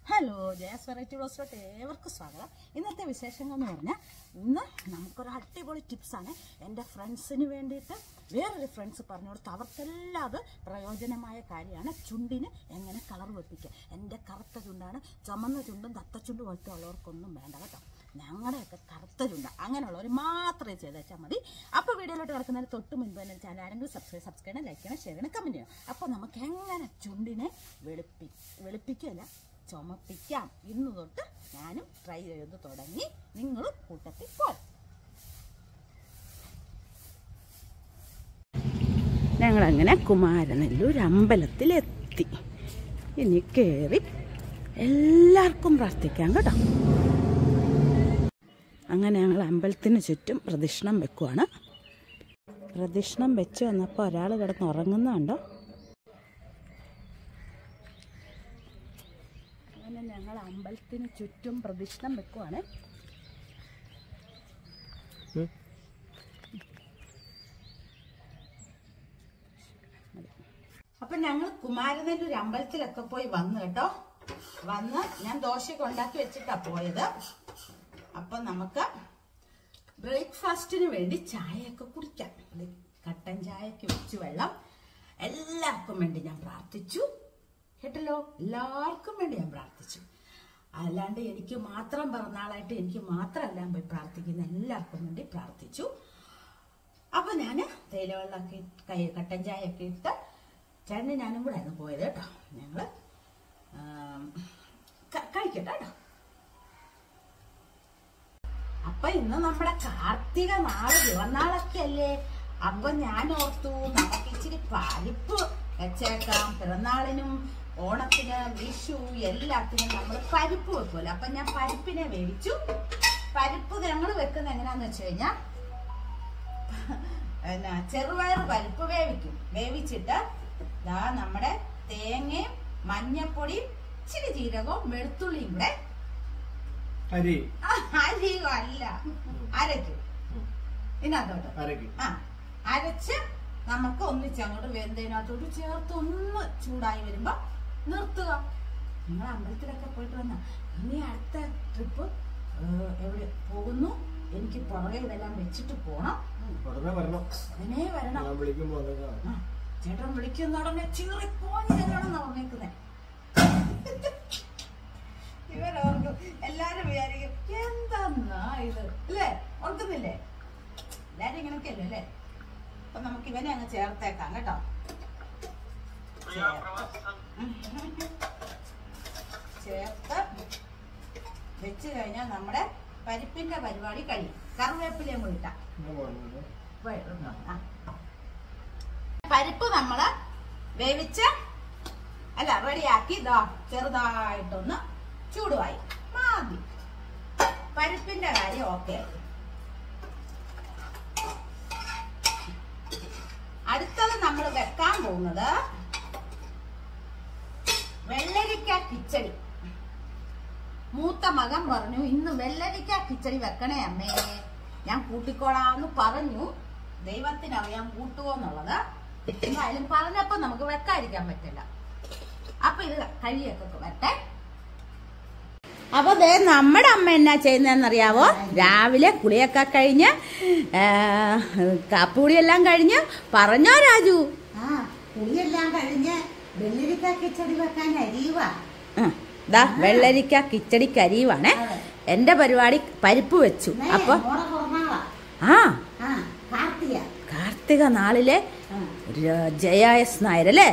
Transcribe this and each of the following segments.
Hello Jayas variety ബ്ലോഗ്സിലോട്ട് ഏവർക്കും സ്വാഗതം. ഇന്നത്തെ വിശേഷങ്ങൾ എന്ന് പറഞ്ഞാൽ ഇന്ന് നമുക്കൊരു അടിപൊളി ടിപ്സാണ്. എൻ്റെ ഫ്രണ്ട്സിന് വേണ്ടിയിട്ട് വേറൊരു ഫ്രണ്ട്സ് പറഞ്ഞു കൊടുത്ത് അവർക്കെല്ലാം അത് പ്രയോജനമായ കാര്യമാണ്. ചുണ്ടിന് എങ്ങനെ കളർ വെപ്പിക്കുക. എൻ്റെ കറുത്ത ചുണ്ടാണ്, ചുമന്ന ചുണ്ടും തത്തച്ചുണ്ടും പോലത്തെ ഉള്ളവർക്കൊന്നും വേണ്ട കേട്ടോ. ഞങ്ങളുടെയൊക്കെ കറുത്ത ചുണ്ട അങ്ങനെയുള്ളവർ മാത്രമേ ചെയ്തേച്ചാൽ മതി. അപ്പോൾ വീഡിയോയിലോട്ട് കിടക്കുന്നതിന് തൊട്ട് മുൻപ് തന്നെ ചാനൽ ആരെങ്കിലും സബ്സ്ക്രൈബ് ചെയ്യണം, ലൈക്ക് ചെയ്യണം, ഷെയർ ചെയ്യണം, കമൻറ്റ് ചെയ്യണം. അപ്പോൾ നമുക്ക് എങ്ങനെ ചുണ്ടിനെ വെളുപ്പിക്കുകയല്ല ചുമപ്പിക്കാം. ഇന്ന് തൊട്ട് ഞാനും ട്രൈ ചെയ്ത് തുടങ്ങി, നിങ്ങളും കൂട്ടത്തിൽ പോയി. ഞങ്ങളങ്ങനെ കുമാരനെല്ലൂർ അമ്പലത്തിലെത്തി. ഇനി കയറി എല്ലാവർക്കും പ്രാർത്ഥിക്കാം കേട്ടോ. അങ്ങനെ ഞങ്ങൾ അമ്പലത്തിന് ചുറ്റും പ്രദക്ഷിണം വെക്കുവാണ്. പ്രദക്ഷിണം വെച്ച് വന്നപ്പോൾ ഒരാൾ കിടന്ന് ഉറങ്ങുന്നുണ്ടോ. അങ്ങനെ ഞങ്ങൾ അമ്പലത്തിന് ചുറ്റും പ്രദക്ഷിണം വെക്കുവാണ്. അപ്പൊ ഞങ്ങൾ കുമാരനെല്ലൂർ അമ്പലത്തിലൊക്കെ പോയി വന്നു കേട്ടോ. വന്ന് ഞാൻ ദോശയൊക്കെ ഉണ്ടാക്കി വെച്ചിട്ടാ പോയത്. അപ്പൊ നമുക്ക് ബ്രേക്ക്ഫാസ്റ്റിന് വേണ്ടി ചായയൊക്കെ കുടിക്കാം. കട്ടൻ ചായക്ക് വെച്ച് വെള്ളം എല്ലാവർക്കും വേണ്ടി ഞാൻ പ്രാർത്ഥിച്ചു കേട്ടല്ലോ. എല്ലാവർക്കും വേണ്ടി ഞാൻ പ്രാർത്ഥിച്ചു. അല്ലാണ്ട് എനിക്ക് മാത്രം പിറന്നാളായിട്ട് എനിക്ക് മാത്രമല്ല പോയി പ്രാർത്ഥിക്കുന്ന, എല്ലാവർക്കും വേണ്ടി പ്രാർത്ഥിച്ചു. അപ്പൊ ഞാൻ തേയിലവെള്ളമൊക്കെ കട്ടൻ ചായയൊക്കെ ഇട്ട് ചേട്ടന് ഞാനും കൂടെ ആയിരുന്നു പോയത് കേട്ടോ. ഞങ്ങള് കഴിക്കട്ടെ കേട്ടോ. അപ്പൊ ഇന്ന് നമ്മുടെ കാർത്തിക നാള് പിറന്നാളൊക്കെ അല്ലേ. അപ്പൊ ഞാൻ ഓർത്തു നമുക്ക് ഇച്ചിരി പരിപ്പ് വെച്ചേക്കാം. പിറന്നാളിനും ഓണത്തിന് വിഷു എല്ലാത്തിനും നമ്മൾ പരിപ്പ് വെക്കുമല്ലോ. അപ്പൊ ഞാൻ പരിപ്പിനെ വേവിച്ചു. പരിപ്പ് ഞങ്ങൾ വെക്കുന്നത് എങ്ങനെയാന്ന് വെച്ച് കഴിഞ്ഞാൽ ചെറുപയർ പരിപ്പ് വേവിക്കും. വേവിച്ചിട്ട് നമ്മുടെ തേങ്ങയും മഞ്ഞപ്പൊടിയും ഇച്ചിരി ജീരകവും വെളുത്തുള്ളിയും കൂടെ അല്ല അരയ്ക്കും. ഇതിനകത്തോട്ട് അരച്ച് നമുക്ക് ഒന്നിച്ച് അങ്ങോട്ട് വെന്തതിനകത്തോട്ട് ചേർത്ത് ഒന്ന് ചൂടായി വരുമ്പോ നിർത്തുക. നിങ്ങൾ അമ്പലത്തിലൊക്കെ പോയിട്ട് വന്ന ഇനി അടുത്ത ട്രിപ്പ് എവിടെ പോകുന്നു, എനിക്ക് പുറകെ ഇതെല്ലാം വെച്ചിട്ട് പോണം. ഉടനെ വരണം. ചേട്ടൻ വിളിക്കുന്ന ഉടനെ ചീറിപ്പോഞ്ഞ് ചെല്ലണമെന്നാ പറഞ്ഞേക്കുന്നേ. ഇവരോർക്കും എല്ലാരും വിചാരിക്കും എന്താന്നാ ഇത് അല്ലേ, ഓർക്കുന്നില്ലേ? എല്ലാരും ഇങ്ങനൊക്കെ അല്ലേ അല്ലേ. അപ്പൊ നമുക്ക് ഇവനെ അങ്ങ് ചേർത്തേക്കാം കേട്ടോ. ചേർത്ത് വെച്ച് കഴിഞ്ഞാൽ നമ്മുടെ പരിപ്പിന്റെ പരിപാടി കഴിയും. കറിവേപ്പിലയും കൂടി ഇട്ടാ പരിപ്പ് നമ്മള് വേവിച്ച് അല്ല റെഡിയാക്കി ഇതാ ചെറുതായിട്ടൊന്ന് ചൂടുവായി മതി. പരിപ്പിന്റെ കാര്യം ഓക്കെ ആയി. അടുത്തത് നമ്മൾ വെക്കാൻ പോകുന്നത് വെള്ളരിക്ക കിച്ചടി. മൂത്ത മകൻ പറഞ്ഞു ഇന്ന് വെള്ളരിക്ക കിച്ചടി വെക്കണേ അമ്മേ. ഞാൻ കൂട്ടിക്കോളാന്ന് പറഞ്ഞു. ദൈവത്തിനറിയാൻ കൂട്ടുവോ എന്നുള്ളത്. എന്തായാലും പറഞ്ഞപ്പോ നമുക്ക് വെക്കാതിരിക്കാൻ പറ്റില്ല. അപ്പൊ ഇത് കഴിയൊക്കെ വരട്ടെ. അപ്പൊ നമ്മുടെ അമ്മ എന്നാ ചെയ്യുന്നതെന്നറിയാവോ? രാവിലെ കുളിയൊക്കെ കഴിഞ്ഞ് കാപ്പുടിയെല്ലാം കഴിഞ്ഞ് പറഞ്ഞോ രാജു? കുളിയെല്ലാം കഴിഞ്ഞ് വെള്ളരിക്ക കിച്ചടി വെക്കാൻ അരിയുവാ. വെള്ളരിക്ക കിച്ചടിക്ക് അരിയുവാണേ. എന്റെ പരിപാടി പരിപ്പ് വെച്ചു. അപ്പൊ കാർത്തിക നാളിലെ ജയായസ് നായർ അല്ലേ,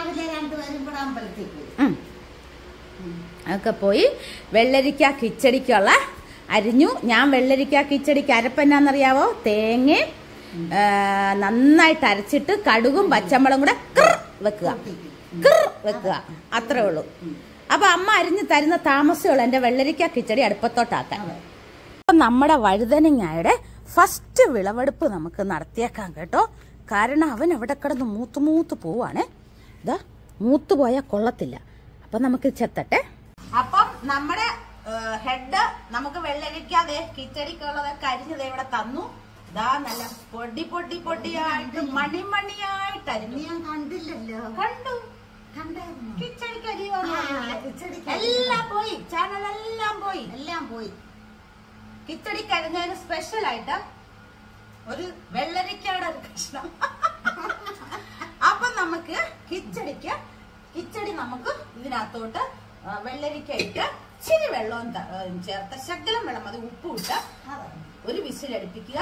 ഒക്കെ പോയി വെള്ളരിക്ക കിച്ചടിക്കുള്ള അരിഞ്ഞു. ഞാൻ വെള്ളരിക്ക കിച്ചടിക്ക് അരപ്പെന്നാന്നറിയാവോ? തേങ്ങയും നന്നായിട്ട് അരച്ചിട്ട് കടുകും പച്ചമുളകും കൂടെ വെക്കുക. അത്രേ ഉള്ളൂ. അപ്പൊ അമ്മ അരിഞ്ഞു തരുന്ന താമസമുള്ളൂ എന്റെ വെള്ളരിക്ക കിച്ചടി അടുപ്പത്തോട്ടാക്കാൻ. അപ്പൊ നമ്മുടെ വഴുതനങ്ങയുടെ ഫസ്റ്റ് വിളവെടുപ്പ് നമുക്ക് നടത്തിയേക്കാം കേട്ടോ. കാരണം അവൻ അവിടെ കിടന്ന് മൂത്ത് പോവാണേ. ഇതാ മൂത്ത് പോയാൽ കൊള്ളത്തില്ല. അപ്പൊ നമുക്ക് ചെത്തട്ടെ. അപ്പം നമ്മുടെ ഹെഡ് നമുക്ക് വെള്ളരിക്ക കിച്ചടിക്കുള്ളതൊക്കെ അരിഞ്ഞത് ഇവിടെ തന്നു. ഇതാ നല്ല പൊടിയായിട്ട് മണിയായിട്ട് അരിഞ്ഞു. ഞാൻ കണ്ടില്ലല്ലോ. കണ്ടു കണ്ടായിരുന്നു. കിച്ചടിക്ക് അരി വന്നു. കിച്ചടിക്ക് എല്ലാം പോയി, ചാനലെല്ലാം പോയി, എല്ലാം പോയി. കിച്ചടി കഴിഞ്ഞതിന് സ്പെഷ്യൽ ആയിട്ട് ഒരു വെള്ളരിക്കയുടെ ഒരു കഷ്ണം. അപ്പൊ നമുക്ക് കിച്ചടി നമുക്ക് ഇതിനകത്തോട്ട് വെള്ളരിക്ക ഇട്ട് ഇച്ചിരി വെള്ളവും ചേർത്ത് ശകലം വെള്ളം അത് ഉപ്പും ഇട്ട് ഒരു വിസിലടുപ്പിക്കുക.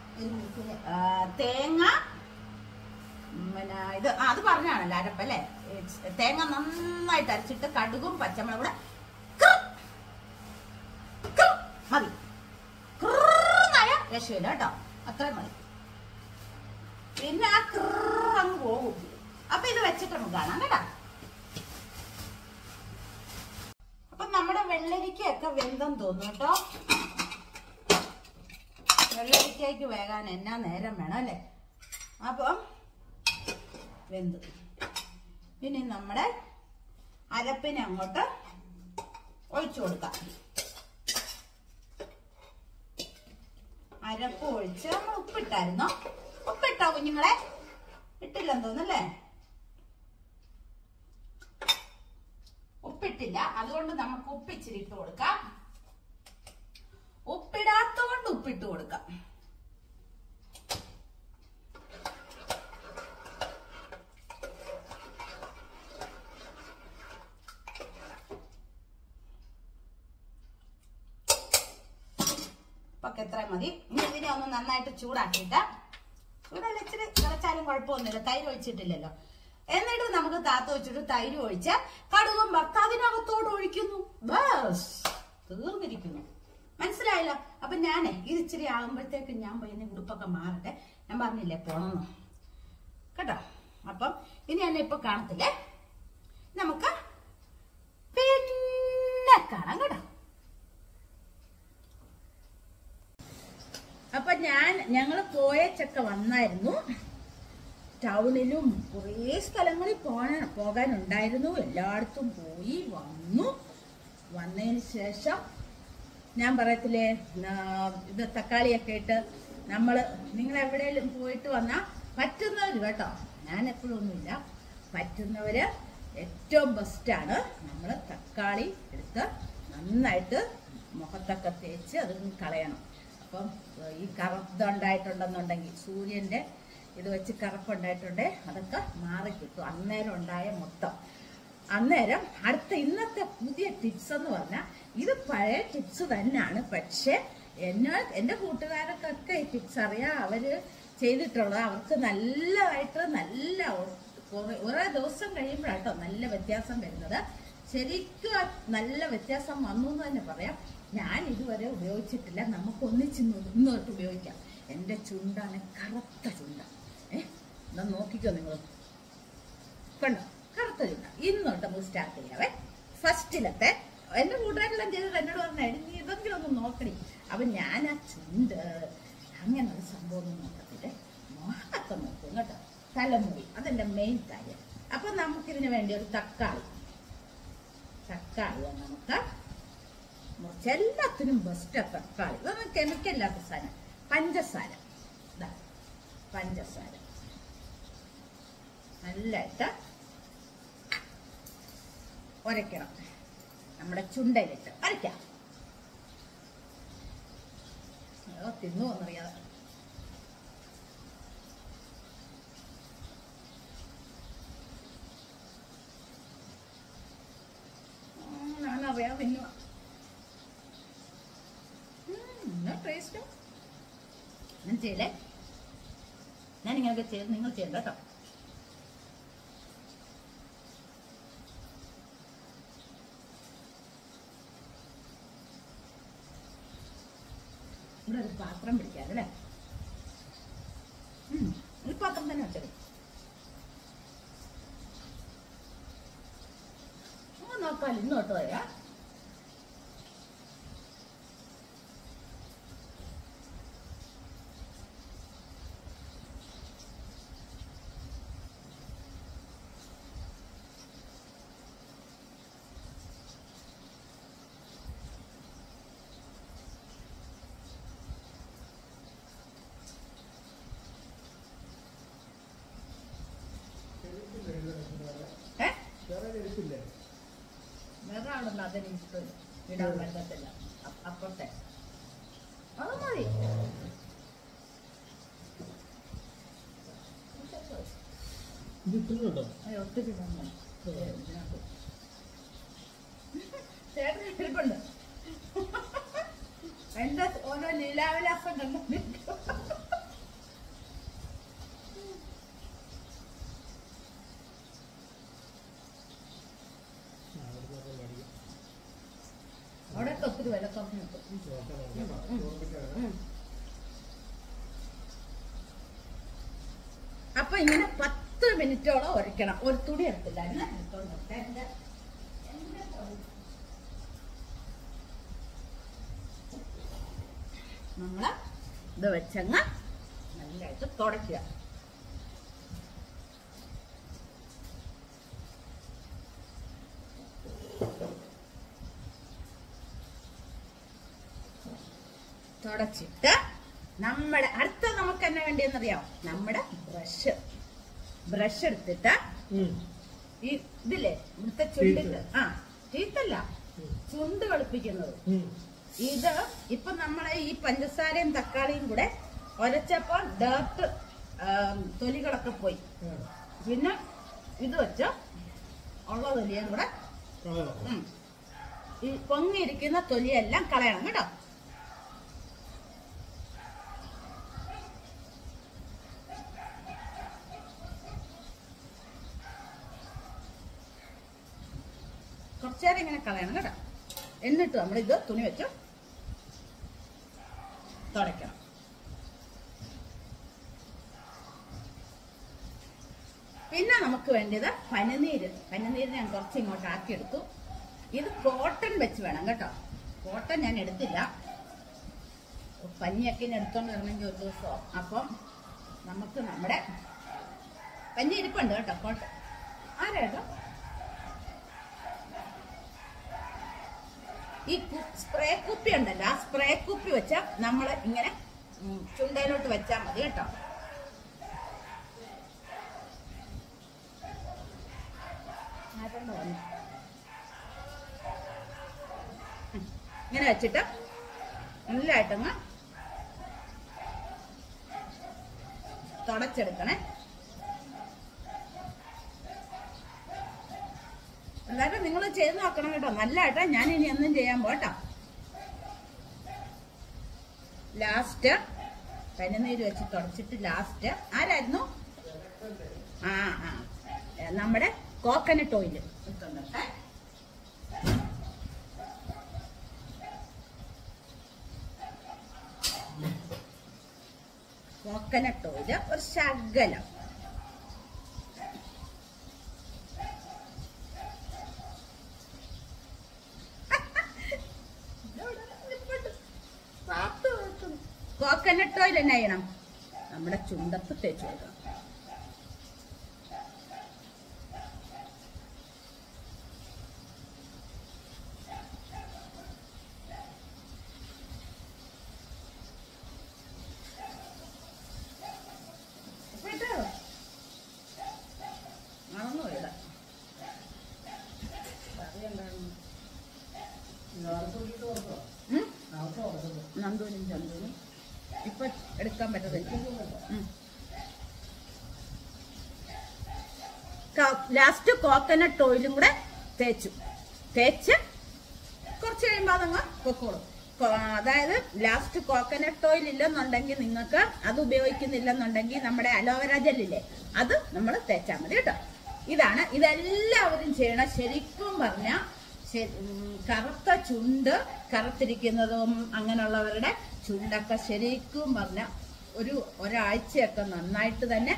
തേങ്ങ പിന്നെ ഇത് അത് പറഞ്ഞാണല്ലോ അരപ്പല്ലേ. തേങ്ങ നന്നായിട്ട് അരച്ചിട്ട് കടുകും പച്ചമുളകും കൂടെ മതി. രക്ഷയില്ല കേട്ടോ, അത്രയും മതി. പിന്നെ ആ അങ്ങ് പോകും. അപ്പൊ ഇത് വെച്ചിട്ട് നമുക്ക് കാണാം കേട്ടോ. അപ്പൊ നമ്മുടെ വെള്ളരിക്കയൊക്കെ വെന്തെന്ന് തോന്നുന്നു കേട്ടോ. വെള്ളരിക്കയ്ക്ക് വേകാൻ എന്നാ നേരം വേണം അല്ലേ. അപ്പം വെന്ത് ഇനി നമ്മുടെ അരപ്പിനെ അങ്ങോട്ട് ഒഴിച്ചു കൊടുക്കാം. അരപ്പ് ഒഴിച്ച് നമ്മൾ ഉപ്പിട്ടായിരുന്നോ? ഉപ്പിട്ടോ കുഞ്ഞുങ്ങളെ? ഇട്ടില്ലെന്ന് തോന്നല്ലേ? ഉപ്പിട്ടില്ല, അതുകൊണ്ട് നമുക്ക് ഉപ്പിച്ചിരി ഇട്ട് കൊടുക്കാം. ഉപ്പിടാത്തോണ്ട് ഉപ്പിട്ട് കൊടുക്കാം. ഇപ്പൊക്കെ എത്ര മതി. ഇനി ഇതിനെ ഒന്ന് നന്നായിട്ട് ചൂടാക്കിയിട്ട്, ചൂടല്ല ഇച്ചിരി തിളച്ചാലും കുഴപ്പമൊന്നുമില്ല, തൈര് ഒഴിച്ചിട്ടില്ലല്ലോ. എന്നിട്ട് നമുക്ക് താത്ത വെച്ചിട്ട് തൈര് ഒഴിച്ച് കടുകും ഭർത്താവിനകത്തോട് ഒഴിക്കുന്നു. ബസ് തീർന്നിരിക്കുന്നു. മനസ്സിലായല്ലോ? അപ്പൊ ഞാനേ ഇത് ഇച്ചിരി ആകുമ്പോഴത്തേക്ക് ഞാൻ പോയി ഉടുപ്പൊക്കെ മാറട്ടെ. ഞാൻ പറഞ്ഞില്ലേ പോണമെന്ന് കേട്ടോ. അപ്പം ഇനി എന്നെ ഇപ്പൊ കാണത്തില്ലേ, നമുക്ക് പിന്നെ കാണാം കേട്ടോ. അപ്പൊ ഞങ്ങള് പോയച്ചൊക്കെ വന്നായിരുന്നു. ടൗണിലും കുറേ സ്ഥലങ്ങളിൽ പോകാനുണ്ടായിരുന്നു. എല്ലായിടത്തും പോയി വന്നു. വന്നതിന് ശേഷം ഞാൻ പറയത്തില്ലേ, ഇത് തക്കാളിയൊക്കെ ഇട്ട് നിങ്ങൾ എവിടെയെങ്കിലും പോയിട്ട് വന്നാൽ പറ്റുന്നവര് കേട്ടോ, ഞാൻ എപ്പോഴും ഒന്നുമില്ല, പറ്റുന്നവര് ഏറ്റവും ബെസ്റ്റാണ്. നമ്മൾ തക്കാളി എടുത്ത് നന്നായിട്ട് മുഖത്തൊക്കെ തേച്ച് അത് കളയണം. അപ്പം ഈ കറുപ്പുണ്ടായിട്ടുണ്ടെന്നുണ്ടെങ്കിൽ, സൂര്യന്റെ ഇത് വെച്ച് കറുപ്പുണ്ടായിട്ടുണ്ടെങ്കിൽ അതൊക്കെ മാറിക്കിട്ടും. അന്നേരം ഉണ്ടായ മൊത്തം. അന്നേരം ഇന്നത്തെ പുതിയ ടിപ്സ് എന്ന് പറഞ്ഞാൽ ഇത് പഴയ ടിപ്സ് തന്നെയാണ്. പക്ഷെ എന്റെ കൂട്ടുകാർക്കൊക്കെ ഈ ടിപ്സ് അറിയാം. അവര് ചെയ്തിട്ടുള്ളത് അവർക്ക് നല്ലതായിട്ട് കുറെ ദിവസം കഴിയുമ്പോഴാട്ടോ നല്ല വ്യത്യാസം വരുന്നത്. ശരിക്കും നല്ല വ്യത്യാസം വന്നു എന്ന് തന്നെ പറയാം. ഞാൻ ഇതുവരെ ഉപയോഗിച്ചിട്ടില്ല. നമുക്ക് ഇന്നോട്ട് ഉപയോഗിക്കാം. എന്റെ ചുണ്ടാണ് കറുത്ത ചുണ്ട. എന്നാ നോക്കിക്കോ നിങ്ങൾ, കണ്ടോ കറുത്ത ചുണ്ട. ഇന്നോട്ട് നമുക്ക് സ്റ്റാർട്ട് ചെയ്യാവേ. ഫസ്റ്റിലത്തെ എന്റെ കൂട്ടുകാരെല്ലാം ചെയ്തത് എന്നോട് പറഞ്ഞാൽ നീ ഇതെങ്കിലും ഒന്ന് നോക്കണി. അപ്പൊ ഞാൻ ആ ചുണ്ട് അങ്ങനൊരു സംഭവം ഒന്നും നോക്കത്തില്ലേ, മുഖത്തൊക്കെ നോക്കും കേട്ടോ. തലമുടി അതെന്റെ മെയിൻ കാര്യം. അപ്പൊ നമുക്കിതിന് വേണ്ടി ഒരു തക്കാളി നമുക്ക് മുറിച്ച്, എല്ലാത്തിനും ബെസ്റ്റ് തക്കാളി. ഇതൊന്നും കെമിക്കല്ലാത്ത സാധനം. പഞ്ചസാര നല്ലായിട്ട് ഉരയ്ക്കണം. നമ്മുടെ ചുണ്ടയിലിട്ട് അരയ്ക്കാം. തിന്നു എന്നറിയാതെ ഞാനറിയാം തിന്നുക. ടേസ്റ്റ് ഞാൻ ചെയ്യലേ, ഞാൻ ഇങ്ങനെയൊക്കെ ചെയ്ത് നിങ്ങൾ ചെയ്യണ്ട കേട്ടോ. ഇവിടെ ഒരു പാത്രം പിടിക്കാതല്ലേ, ഈ പാത്രം തന്നെ വെച്ചത്. നോക്കാൽ ഇന്നോട്ട് വരാ. അതിന് ഇഷ്ടമില്ല, ഇടാൻ പറ്റത്തില്ല. അപ്പുറത്തെ അത് മതി. ഒത്തിരി ചേട്ടൻ ഇരിപ്പുണ്ട്. എന്റെ ഓരോ ലീലാവിലാസം കണ്ടു. അവിടെ ഒത്തിരി വില കുറഞ്ഞു. അപ്പൊ ഇങ്ങനെ 10 മിനിറ്റോളം ഉരയ്ക്കണം. ഒരു തുണി എടുത്തില്ല, നമ്മള് ഇത് വെച്ചങ്ങ് നല്ലതായിട്ട് തുടയ്ക്കുക. തുടച്ചിട്ട് നമ്മുടെ അടുത്ത നമുക്ക് എന്നാ വേണ്ടിയെന്നറിയാം? നമ്മുടെ ബ്രഷ് എടുത്തിട്ട് ഈ ഇതില്ലേ ഇവിടുത്തെ ചുണ്ടിട്ട് ടീത്തല്ല, ചുണ്ട് കളിപ്പിക്കുന്നത്. ഇത് ഇപ്പൊ നമ്മളെ ഈ പഞ്ചസാരയും തക്കാളിയും കൂടെ ഒരച്ചപ്പോൾ ഡേർട്ട് തൊലികളൊക്കെ പോയി. പിന്നെ ഇത് വെച്ച് ഉള്ള തൊലിയും കൂടെ ഈ പൊങ്ങിയിരിക്കുന്ന തൊലിയെല്ലാം കളയണം കേട്ടോ. കുറച്ചേരം ഇങ്ങനെ കളയണം കേട്ടോ. എന്നിട്ട് നമ്മളിത് തുണി വെച്ച് തുടയ്ക്കണം. പിന്നെ നമുക്ക് വേണ്ടത് പനിനീര്. പനിനീര് ഞാൻ കുറച്ച് ഇങ്ങോട്ട് ആക്കിയെടുത്തു. ഇത് കോട്ടൺ വെച്ച് വേണം കേട്ടോ. കോട്ടൺ ഞാൻ എടുത്തില്ല, പനിയൊക്കെ എടുത്തോണ്ട് വരണമെങ്കിൽ ഒരു ദിവസം. അപ്പം നമുക്ക് നമ്മുടെ പനി ഇരിപ്പുണ്ട് കേട്ടോ. കോട്ടൺ ആരാട്ടോ? ഈ സ്പ്രേ കുപ്പി ഉണ്ടല്ലോ, ആ സ്പ്രേ കുപ്പി വെച്ചാൽ നമ്മൾ ഇങ്ങനെ ചുണ്ടയിലോട്ട് വെച്ചാൽ മതി കേട്ടോ. ഇങ്ങനെ വെച്ചിട്ട് നല്ലതായിട്ടങ്ങ് തുടച്ചെടുക്കണേ. എന്തായാലും നിങ്ങൾ ചെയ്ത് നോക്കണം കേട്ടോ. നല്ലതായിട്ടാ. ഞാൻ ഇനി ഒന്നും ചെയ്യാൻ പോട്ടോ. ലാസ്റ്റ് പനിനീര് വെച്ച് തുടച്ചിട്ട് ലാസ്റ്റ് ആരായിരുന്നു? നമ്മുടെ കോക്കനട്ട് ഓയിൽ എടുത്തോണ്ടേ. കോക്കനട്ട് ഓയിൽ ഒരു ശകലം. കോക്കനട്ട് ഓയിൽ എന്നാ ചെയ്യണം? നമ്മുടെ ചുണ്ടത്ത് തേച്ച് കൊടുക്കണം. മറന്നുപോയതാ. നന്ദൂനും ചന്ദൂനും ഇപ്പൊ എടുക്കാൻ പറ്റത്തില്ല. ലാസ്റ്റ് കോക്കനട്ട് ഓയിലും കൂടെ തേച്ച് കുറച്ച് കഴിയുമ്പോൾ അതങ്ങ് പൊക്കോളും. അതായത് ലാസ്റ്റ് കോക്കനട്ട് ഓയിൽ ഇല്ലെന്നുണ്ടെങ്കിൽ നിങ്ങൾക്ക് അത് ഉപയോഗിക്കുന്നില്ലെന്നുണ്ടെങ്കിൽ നമ്മുടെ അലോവേര ജെല്ലില്ലേ അത് നമ്മൾ തേച്ചാൽ മതി കേട്ടോ. ഇതെല്ലാവരും ചെയ്യണം. ശരിക്കും പറഞ്ഞാൽ കറുത്ത ചുണ്ട്, കറുത്തിരിക്കുന്നതും അങ്ങനെയുള്ളവരുടെ ചുണ്ടൊക്കെ ശരിക്കും പറഞ്ഞ ഒരാഴ്ചയൊക്കെ നന്നായിട്ട് തന്നെ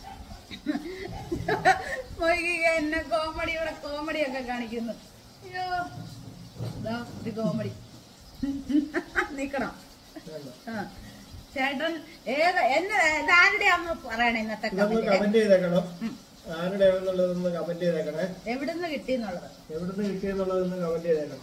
എന്നെ കോമഡിയൊക്കെ കാണിക്കുന്നു. അയ്യോ ഇത് കോമഡി നിക്കണം. ചേട്ടൻ ആരുടെയാന്ന് പറയണേ ഇന്നത്തെ കമന്റ് ചെയ്തേക്കണം. ആരുടെയാണെന്നുള്ളതൊന്ന് കമന്റ് ചെയ്തേക്കണേ. എവിടുന്ന് കിട്ടിയെന്നുള്ളത് കമന്റ് ചെയ്തേക്കണം.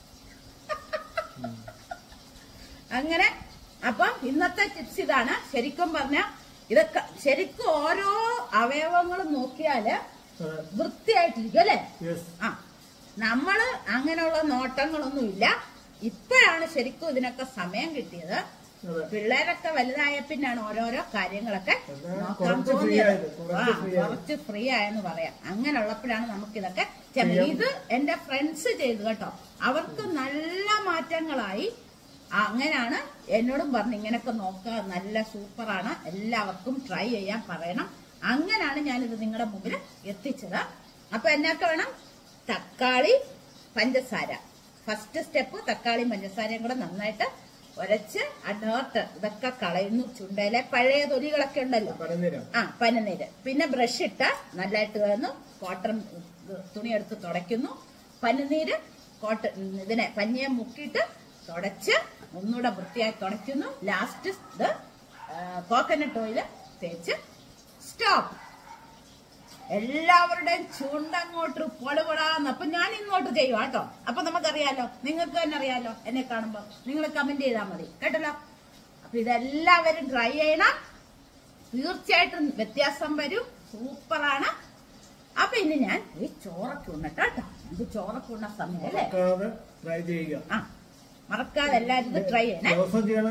അങ്ങനെ അപ്പം ഇന്നത്തെ ടിപ്സ് ഇതാണ്. ശരിക്കും പറഞ്ഞ ഇതൊക്കെ ശരിക്കും ഓരോ അവയവങ്ങളും നോക്കിയാല് വൃത്തിയായിട്ടിരിക്കും അല്ലേ? നമ്മള് അങ്ങനെയുള്ള നോട്ടങ്ങളൊന്നുമില്ല. ഇപ്പോഴാണ് ശരിക്കും ഇതിനൊക്കെ സമയം കിട്ടിയത്. പിള്ളേരൊക്കെ വലുതായ പിന്നാണ് ഓരോരോ കാര്യങ്ങളൊക്കെ നോക്കാൻ തോന്നിയത്. കുറച്ച് ഫ്രീ ആയെന്ന് പറയാം. അങ്ങനെയുള്ളപ്പോഴാണ് നമുക്കിതൊക്കെ ഇത് എന്റെ ഫ്രണ്ട്സ് ചെയ്തു കേട്ടോ. അവർക്ക് നല്ല മാറ്റങ്ങളായി. അങ്ങനെയാണ് എന്നോടും പറഞ്ഞു ഇങ്ങനൊക്കെ നോക്കുക, നല്ല സൂപ്പറാണ്, എല്ലാവർക്കും ട്രൈ ചെയ്യാൻ പറയണം. അങ്ങനെയാണ് ഞാനിത് നിങ്ങളുടെ മുമ്പിൽ എത്തിച്ചത്. അപ്പൊ എന്നൊക്കെ വേണം? തക്കാളി, പഞ്ചസാര. ഫസ്റ്റ് സ്റ്റെപ്പ് തക്കാളിയും പഞ്ചസാരയും കൂടെ നന്നായിട്ട് ഉരച്ച് അടർത്ത് ഇതൊക്കെ കളയുന്നു. ചുണ്ടയിലെ പഴയ തൊലികളൊക്കെ ഉണ്ടല്ലോ, പനിനീര്. പിന്നെ ബ്രഷ് ഇട്ട് നല്ലതായിട്ട് വന്ന് കോട്ടൺ തുണിയെടുത്ത് തുടയ്ക്കുന്നു. പനിനീര് ഇതിനെ പഞ്ഞിയെ മുക്കിയിട്ട് തുടച്ച് ഒന്നുകൂടെ വൃത്തിയായി തുടയ്ക്കുന്നു. ലാസ്റ്റ് ഇത് കോക്കനട്ട് ഓയില് തേച്ച് സ്റ്റോപ്പ്. എല്ലാവരുടെയും ചുണ്ടങ്ങോട്ട് പൊളപൊടാന്ന്. അപ്പൊ ഞാൻ ഇങ്ങോട്ട് ചെയ്യുക കേട്ടോ. അപ്പൊ നമുക്കറിയാലോ, നിങ്ങൾക്ക് തന്നെ അറിയാലോ. എന്നെ കാണുമ്പോ നിങ്ങൾ കമന്റ് ചെയ്താൽ മതി കേട്ടല്ലോ. അപ്പൊ ഇതെല്ലാവരും ട്രൈ ചെയ്യണം. തീർച്ചയായിട്ടും വ്യത്യാസം വരും. സൂപ്പറാണ്. അപ്പൊ ഇനി ഞാൻ ഈ ചോറൊക്കെ ഉണ്ണട്ടെ കേട്ടോ. ഇത് ചോറൊക്കെ ഉണ്ണ സമയം അല്ലേ? മറക്കാതെ എല്ലാരും ഇത് ട്രൈ ചെയ്യണേ. ദിവസം ചെയ്യാം.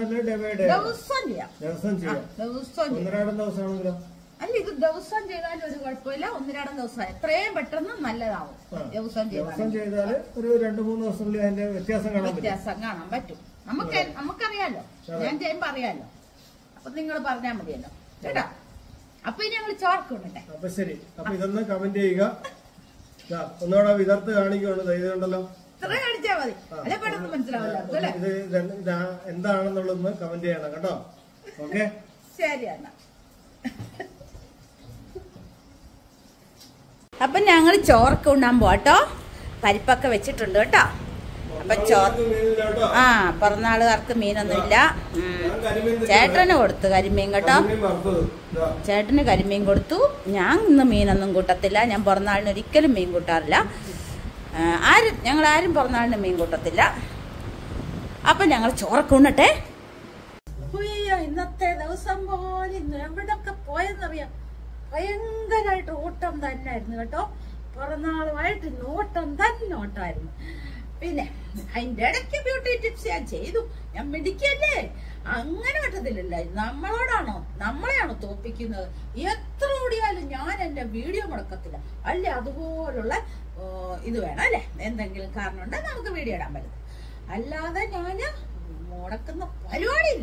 അല്ല, ഇത് ദിവസം ചെയ്താലും ഒരു കുഴപ്പമില്ല. 1-2 ദിവസം എത്രയും പെട്ടെന്ന് നല്ലതാവും. ദിവസം ചെയ്താൽ ഒരു 2-3 ദിവസത്തിനുള്ളിൽ അതിന്റെ വ്യത്യാസം കാണാൻ പറ്റും. നമുക്കറിയാലോ, ഞാൻ ചെയ്യുമ്പോ അറിയാലോ. അപ്പൊ നിങ്ങൾ പറഞ്ഞാൽ മതിയല്ലോ കേട്ടോ. അപ്പൊ ഇനി ഞങ്ങൾ ചോർക്കുണ്ടേ. അപ്പൊ ശരി. അപ്പൊ ഇതൊന്ന് കമന്റ് ചെയ്യുക. ഒന്നുകൂടെ വിതർത്ത് കാണിക്കുവാണ്. ഇതുണ്ടല്ലോ, ഇത്ര കാണിച്ചാൽ മതി. അല്ലെ പെട്ടെന്ന് മനസ്സിലാവില്ല. ഇത് എന്താണെന്നുള്ളതൊന്ന് കമന്റ് ചെയ്യണം കേട്ടോ. ഓക്കെ, ശരി എന്നാ. അപ്പൊ ഞങ്ങൾ ചോറൊക്കെ ഉണ്ണാൻ പോട്ടോ. പരിപ്പൊക്കെ വെച്ചിട്ടുണ്ട് കേട്ടോ. അപ്പൊ പിറന്നാളുകാർക്ക് മീനൊന്നുമില്ല. ചേട്ടന് കൊടുത്തു കരിമീൻ കേട്ടോ. ചേട്ടന് കരിമീൻ കൊടുത്തു. ഞാൻ ഇന്ന് മീനൊന്നും കൂട്ടത്തില്ല. ഞാൻ പിറന്നാളിന് ഒരിക്കലും മീൻ കൂട്ടാറില്ല. ഞങ്ങളാരും പിറന്നാളിന് മീൻ കൂട്ടത്തില്ല. അപ്പൊ ഞങ്ങൾ ചോറൊക്കെ ഉണ്ണട്ടെ. ഇന്നത്തെ ദിവസം പോലെ ഇന്ന് എവിടൊക്കെ പോയെന്നറിയാം. ഭയങ്കരമായിട്ട് ഓട്ടം തന്നെയായിരുന്നു കേട്ടോ. പിറന്നാളുമായിട്ട് ഓട്ടം തന്നെ ഓട്ടമായിരുന്നു. പിന്നെ അതിന്റെ ഇടയ്ക്ക് ബ്യൂട്ടി ടിപ്സ് ഞാൻ ചെയ്തു. ഞാൻ മിടിക്കല്ലേ, അങ്ങനെ പറ്റത്തില്ലല്ല. നമ്മളെയാണോ തോപ്പിക്കുന്നത്? എത്ര ഓടിയാലും ഞാൻ എന്റെ വീഡിയോ മുടക്കത്തില്ല. അല്ലേ, അതുപോലുള്ള ഇത് വേണം അല്ലെ. എന്തെങ്കിലും കാരണം ഉണ്ടെങ്കിൽ നമുക്ക് വീഡിയോ ഇടാൻ പറ്റും. അല്ലാതെ ഞാന് മുടക്കുന്ന പരിപാടിയില്ല.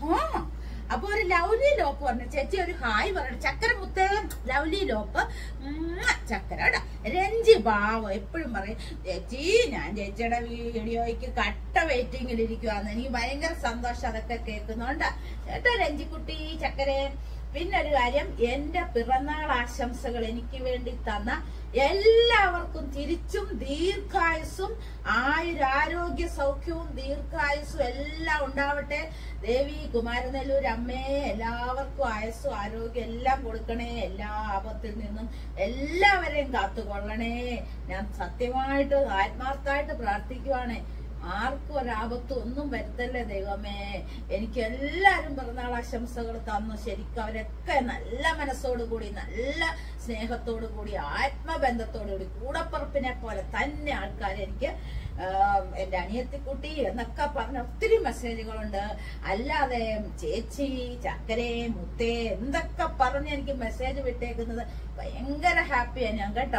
അപ്പൊ ഒരു ലവ്ലി ലോപ്പ് പറഞ്ഞു. ചേച്ചി ഒരു ഹായ് പറഞ്ഞു. ചക്കര മുത്തേ ലവ്ലി ലോപ്പ് ചക്കര കേട്ടോ. രഞ്ജി ഭാവം എപ്പോഴും പറയും, ചേച്ചി ഞാൻ ചേച്ചിയുടെ വീഡിയോയ്ക്ക് കട്ട വെയിറ്റിംഗിൽ ഇരിക്കുവാന്ന്. എനിക്ക് ഭയങ്കര സന്തോഷം അതൊക്കെ കേൾക്കുന്നുണ്ട് കേട്ടോ രഞ്ജിക്കുട്ടി ചക്കരെ. പിന്നെ ഒരു കാര്യം, എന്റെ പിറന്നാൾ ആശംസകൾ എനിക്ക് വേണ്ടി തന്ന എല്ലാവർക്കും തിരിച്ചും ദീർഘായുസ്സും ആയുരാരോഗ്യ സൗഖ്യവും ദീർഘായുസ്സും എല്ലാം ഉണ്ടാവട്ടെ. ദേവി കുമാരനെല്ലൂർ അമ്മേ, എല്ലാവർക്കും ആയുസ്സും ആരോഗ്യം എല്ലാം കൊടുക്കണേ. എല്ലാ ആപത്തിൽ നിന്നും എല്ലാവരെയും കാത്തുകൊള്ളണേ. ഞാൻ സത്യമായിട്ട് ആത്മാർത്ഥമായിട്ട് പ്രാർത്ഥിക്കുവാണേ. ആർക്കും ഒരാപത്തും ഒന്നും വരുത്തല്ലേ ദൈവമേ. എനിക്ക് എല്ലാരും പിറന്നാൾ ആശംസകൾ തന്നു. ശരിക്കും അവരൊക്കെ നല്ല മനസ്സോടുകൂടി, നല്ല സ്നേഹത്തോടു കൂടി, ആത്മബന്ധത്തോടു കൂടി, കൂടപ്പുറപ്പിനെ പോലെ തന്നെ ആൾക്കാർ എനിക്ക് എന്റെ അനിയത്തിക്കുട്ടി എന്നൊക്കെ പറഞ്ഞ ഒത്തിരി മെസ്സേജുകളുണ്ട്. അല്ലാതെ ചേച്ചി ചക്കരേ മുത്തേ എന്തൊക്കെ പറഞ്ഞ് എനിക്ക് മെസ്സേജ് വിട്ടേക്കുന്നത് ഭയങ്കര ഹാപ്പിയാണ് ഞാൻ കേട്ടോ.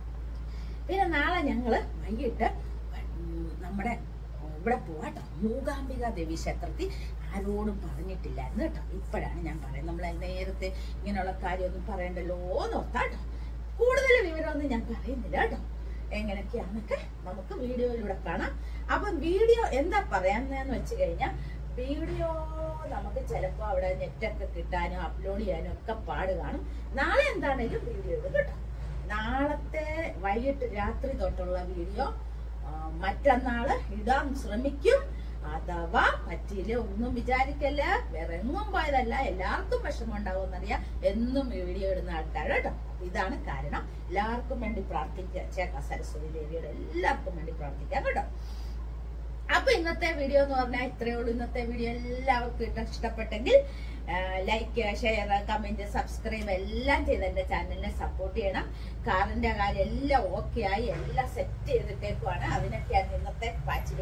പിന്നെ നാളെ ഞങ്ങള് വൈകിട്ട് നമ്മുടെ ഇവിടെ പോവാട്ടോ, മൂകാംബിക ദേവി ക്ഷേത്രത്തിൽ. ആരോടും പറഞ്ഞിട്ടില്ലായിരുന്നു കേട്ടോ. ഇപ്പോഴാണ് ഞാൻ പറയുന്നത്. നമ്മൾ നേരത്തെ ഇങ്ങനെയുള്ള കാര്യമൊന്നും പറയണ്ടല്ലോ നോർത്താട്ടോ. കൂടുതൽ വിവരമൊന്നും ഞാൻ പറയുന്നില്ല കേട്ടോ. എങ്ങനെയൊക്കെയാന്നൊക്കെ നമുക്ക് വീഡിയോയിലൂടെ കാണാം. അപ്പം വീഡിയോ എന്താ പറയാന്ന് വെച്ച് കഴിഞ്ഞാൽ, വീഡിയോ നമുക്ക് ചിലപ്പോ അവിടെ നെറ്റൊക്കെ കിട്ടാനും അപ്ലോഡ് ചെയ്യാനും ഒക്കെ പാട് കാണും. നാളെ എന്താണേലും വീഡിയോ ഇടും കേട്ടോ. നാളത്തെ വൈകിട്ട് രാത്രി തൊട്ടുള്ള വീഡിയോ മറ്റന്നാള് ഇടാൻ ശ്രമിക്കും. അഥവാ പറ്റിയില്ല ഒന്നും വിചാരിക്കല്ല. വേറെ എങ്ങും പോയതല്ല. എല്ലാവർക്കും വിഷമം ഉണ്ടാവുമെന്നറിയാം. എന്നും വീഡിയോ ഇടുന്ന ആൾക്കാർ കേട്ടോ. ഇതാണ് കാരണം. എല്ലാവർക്കും വേണ്ടി പ്രാർത്ഥിക്കാം. സരസ്വതി ദേവിയുടെ എല്ലാവർക്കും വേണ്ടി പ്രാർത്ഥിക്കാം കേട്ടോ. അപ്പൊ അപ്പൊ ഇന്നത്തെ വീഡിയോ എന്ന് പറഞ്ഞാൽ ഇത്രയേ ഉള്ളൂ. ഇന്നത്തെ വീഡിയോ എല്ലാവർക്കും ഇഷ്ടപ്പെട്ടെങ്കിൽ ലൈക്ക്, ഷെയർ, കമന്റ്, സബ്സ്ക്രൈബ് എല്ലാം ചെയ്ത് എന്റെ ചാനലിനെ സപ്പോർട്ട് ചെയ്യണം. കാറിന്റെ കാര്യം എല്ലാം ഓക്കെ ആയി, എല്ലാം സെറ്റ് ചെയ്തിട്ടേക്കുവാണ്. അതിനൊക്കെയാണ് ഇന്നത്തെ പാച്ചിൽ.